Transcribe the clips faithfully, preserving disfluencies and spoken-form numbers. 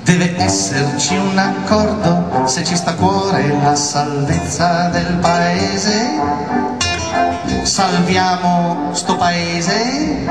Deve esserci un accordo se ci sta a cuore la salvezza del paese. Salviamo sto paese.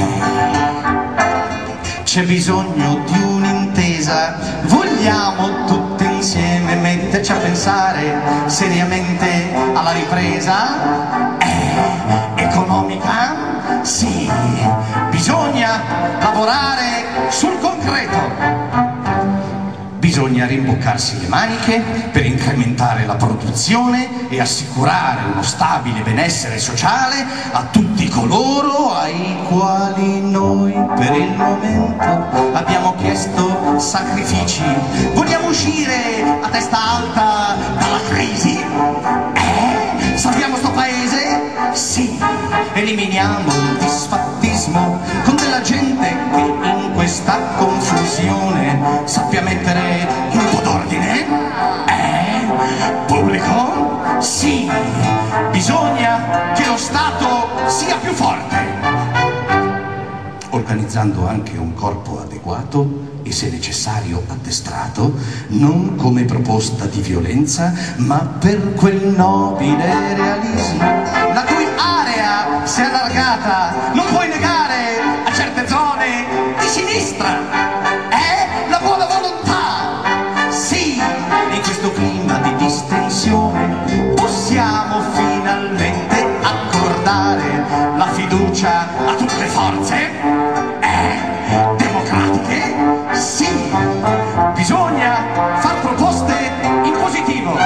C'è bisogno di un'intesa. Vogliamo tutti insieme metterci a pensare seriamente alla ripresa eh, economica? Sì, bisogna lavorare sul concreto. Bisogna rimboccarsi le maniche per incrementare la produzione e assicurare uno stabile benessere sociale a tutti coloro ai quali noi per il momento abbiamo chiesto sacrifici. Vogliamo uscire a testa alta dalla crisi? Eh? Salviamo sto paese? Sì. Eliminiamo il disfattismo con della gente che in questa confusione sappia mettere un po' d'ordine. Eh? Pubblico? Sì. Bisogna che lo Stato sia più forte, organizzando anche un corpo adeguato e se necessario addestrato, non come proposta di violenza, ma per quel nobile realismo la cui area si è allargata, non puoi negare a certe zone di sinistra, è la buona volontà. Sì, in questo clima di distensione possiamo finalmente accordare la fiducia a tutte le forze eh, democratiche. Sì, bisogna far proposte in positivo,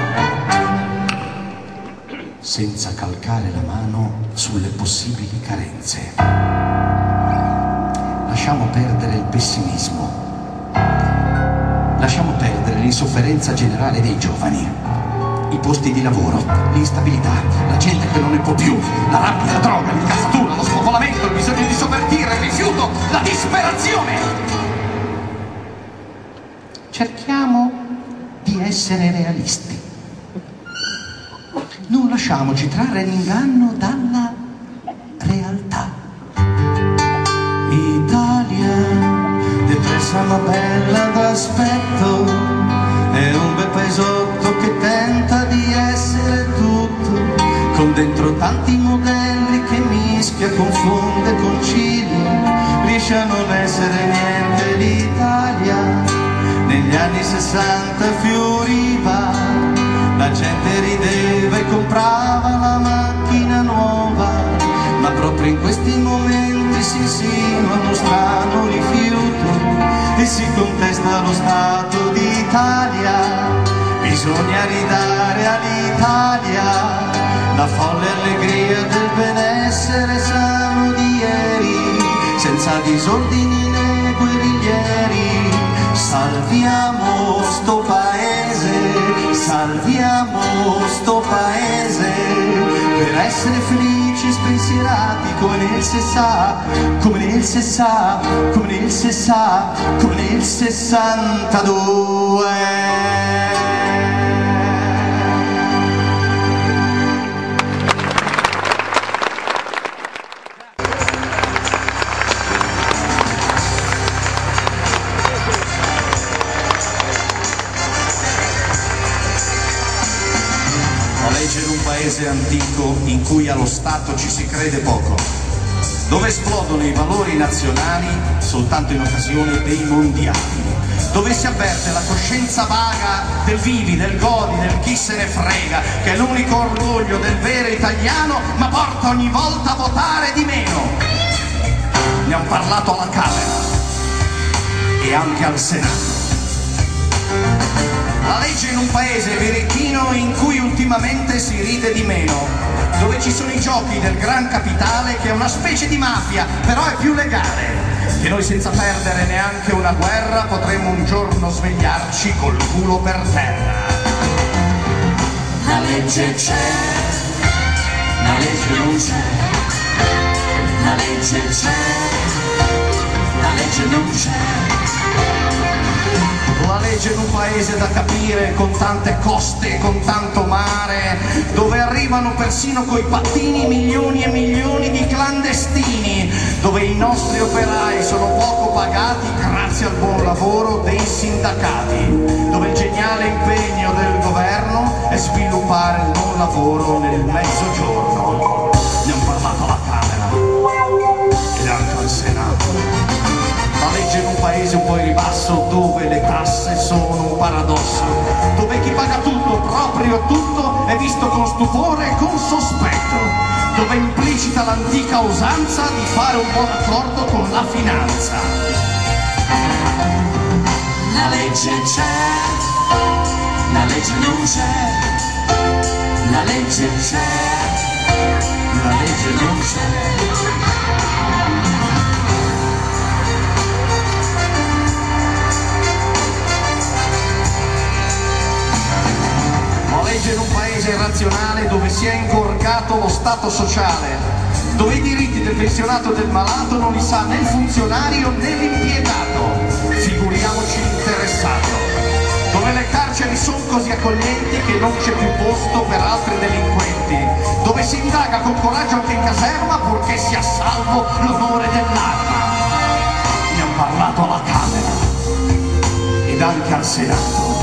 senza calcare la mano sulle possibili carenze. Lasciamo perdere il pessimismo, lasciamo perdere l'insofferenza generale dei giovani, i posti di lavoro, l'instabilità, la gente che non ne può più, la rabbia, la droga, l'incazzatura, lo spopolamento, il bisogno di sovvertire, il rifiuto, la disperazione. Cerchiamo di essere realisti. Non lasciamoci trarre in inganno dalla realtà. Italia, depressa ma bella d'aspetto, è un bel paesotto che tenta di essere tutto, con dentro tanti modelli che mischia, confonde, concilia, riesce a non essere niente l'Italia. Negli anni sessanta fioriva, la gente rideva e comprava la macchina nuova, ma proprio in questi momenti si insinua uno strano rifiuto e si contesta lo Stato d'Italia. Bisogna ridare all'Italia la folle allegria del benessere sano di ieri, senza disordini né guerriglieri. Salviamo sto paese, salviamo sto paese, per essere felici e spensierati come nel sessà, come nel sessà, come nel sessà, come nel sessantadue. In un paese antico in cui allo Stato ci si crede poco, dove esplodono i valori nazionali soltanto in occasione dei mondiali, dove si avverte la coscienza vaga del vivi, del godi, del chi se ne frega, che è l'unico orgoglio del vero italiano, ma porta ogni volta a votare di meno. Ne hanno parlato alla Camera e anche al Senato. La legge in un paese birichino in cui ultimamente si ride di meno, dove ci sono i giochi del gran capitale che è una specie di mafia, però è più legale, che noi senza perdere neanche una guerra potremo un giorno svegliarci col culo per terra. La legge c'è, la legge non c'è, la legge c'è, la legge non c'è. La La legge in un paese da capire, con tante coste, con tanto mare, dove arrivano persino coi pattini milioni e milioni di clandestini, dove i nostri operai sono poco pagati grazie al buon lavoro dei sindacati, dove il geniale impegno del governo è sviluppare il non lavoro nel mezzogiorno. Ne hanno parlato alla Camera ed anche al Senato. La legge in un paese un po' in ribasso, dove le tasse sono un paradosso, dove chi paga tutto, proprio tutto, è visto con stupore e con sospetto, dove è implicita l'antica usanza di fare un buon accordo con la finanza. La legge c'è, la legge non c'è, la legge c'è, la legge non c'è. In un paese irrazionale, dove si è ingorgato lo stato sociale, dove i diritti del pensionato e del malato non li sa né il funzionario né l'impiegato, figuriamoci l'interessato, dove le carceri sono così accoglienti che non c'è più posto per altri delinquenti, dove si indaga con coraggio anche in caserma purché sia salvo l'onore dell'arma. Ne hanno parlato alla Camera ed anche al Senato.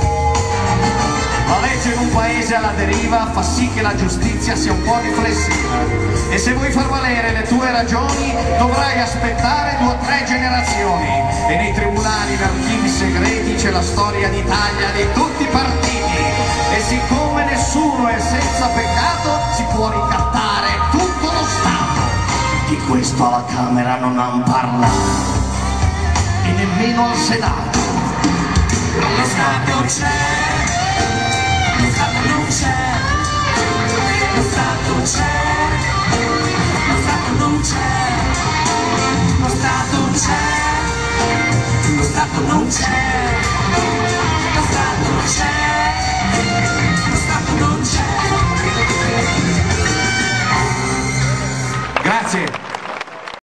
La legge in un paese alla deriva fa sì che la giustizia sia un po' riflessiva, e se vuoi far valere le tue ragioni dovrai aspettare due o tre generazioni, e nei tribunali, in archivi segreti, c'è la storia d'Italia di tutti i partiti, e siccome nessuno è senza peccato si può ricattare tutto lo Stato. Di questo alla Camera non hanno parlato e nemmeno al Senato. Lo Stato c'è, lo Stato non c'è, lo Stato c'è, lo Stato non c'è, lo Stato c'è, lo Stato non c'è, lo Stato c'è, lo Stato non c'è. Grazie.